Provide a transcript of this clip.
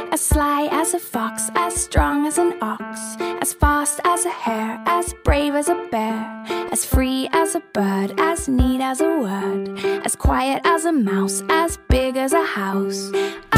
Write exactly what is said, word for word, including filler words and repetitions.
As sly as a fox, as strong as an ox, as fast as a hare, as brave as a bear, as free as a bird, as neat as a word, as quiet as a mouse, as big as a house.